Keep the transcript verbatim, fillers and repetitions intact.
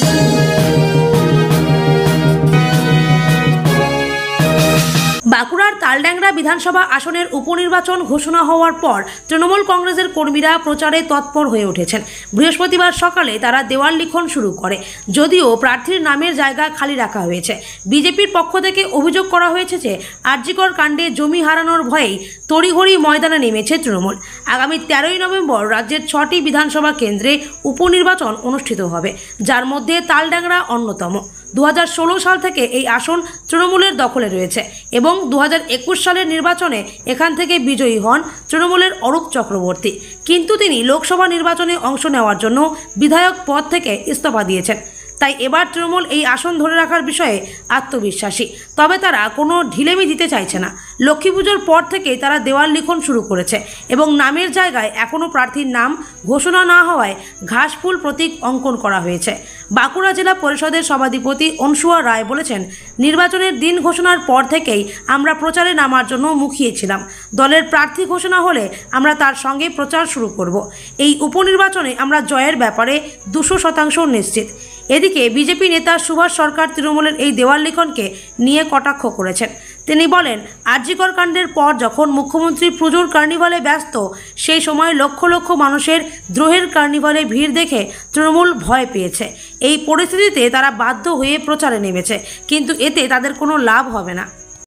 বাঁকুড়ার তালড্যাংরা বিধানসভা আসনের উপনির্বাচন ঘোষণা হওয়ার পর তৃণমূল কংগ্রেসের কর্মীরা প্রচারে তৎপর হয়ে উঠেছেন। বৃহস্পতিবার সকালে তারা দেওয়াল লিখন শুরু করে, যদিও প্রার্থীর নামের জায়গা খালি রাখা হয়েছে। বিজেপির পক্ষ থেকে অভিযোগ করা হয়েছে যে আরজিকর কাণ্ডে জমি হারানোর ভয়েই তড়িঘড়ি ময়দানে নেমেছে তৃণমূল। আগামী তেরোই নভেম্বর রাজ্যের ছটি বিধানসভা কেন্দ্রে উপনির্বাচন অনুষ্ঠিত হবে, যার মধ্যে তালড্যাংরা অন্যতম। দু হাজার ষোলো সাল থেকে এই আসন তৃণমূলের দখলে রয়েছে এবং দু হাজার একুশ সালের নির্বাচনে এখান থেকে বিজয়ী হন তৃণমূলের অরূপ চক্রবর্তী, কিন্তু তিনি লোকসভা নির্বাচনে অংশ নেওয়ার জন্য বিধায়ক পদ থেকে ইস্তফা দিয়েছেন। তাই এবার তৃণমূল এই আসন ধরে রাখার বিষয়ে আত্মবিশ্বাসী, তবে তারা কোনো ঢিলেমি দিতে চাইছে না। লক্ষ্মী পুজোর পর থেকেই তারা দেওয়াল লিখন শুরু করেছে এবং নামের জায়গায় এখনও প্রার্থীর নাম ঘোষণা না হওয়ায় ঘাসফুল প্রতীক অঙ্কন করা হয়েছে। বাঁকুড়া জেলা পরিষদের সভাধিপতি অনসুয়া রায় বলেছেন, নির্বাচনের দিন ঘোষণার পর থেকেই আমরা প্রচারে নামার জন্য মুখিয়েছিলাম। দলের প্রার্থী ঘোষণা হলে আমরা তার সঙ্গে প্রচার শুরু করব। এই উপনির্বাচনে আমরা জয়ের ব্যাপারে দুশো শতাংশ নিশ্চিত। এদিকে বিজেপি নেতা সুভাষ সরকার তৃণমূলের এই দেওয়াল লিখনকে নিয়ে কটাক্ষ করেছেন। তিনি বলেন, আরজিকর কাণ্ডের পর যখন মুখ্যমন্ত্রী পুজোর কার্নিভালে ব্যস্ত, সেই সময় লক্ষ লক্ষ মানুষের দ্রোহের কার্নিভালে ভিড় দেখে তৃণমূল ভয় পেয়েছে। এই পরিস্থিতিতে তারা বাধ্য হয়ে প্রচারে নেমেছে, কিন্তু এতে তাদের কোনো লাভ হবে না।